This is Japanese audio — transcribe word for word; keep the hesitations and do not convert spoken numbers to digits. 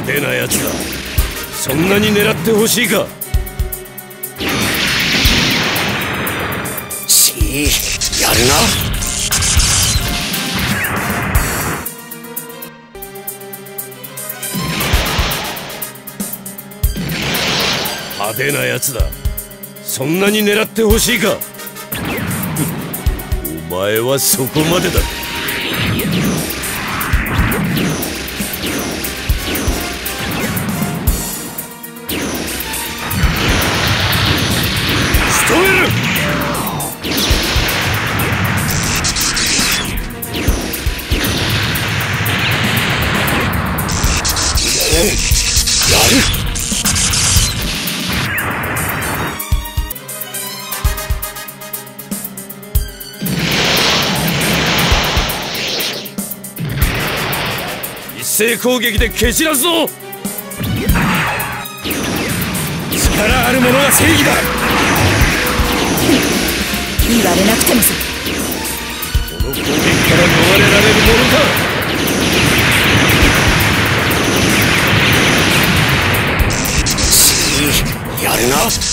手なやつだ。そんなに狙ってほしいか。 しー、やるな。 派手なやつだ。そんなに狙ってほしいか。お前はそこまでだ。仕留める。 やる。 一斉攻撃で蹴散らすぞ。力ある者が正義だ。 言われなくてもさ。 この攻撃から逃れられるものか。 やるな。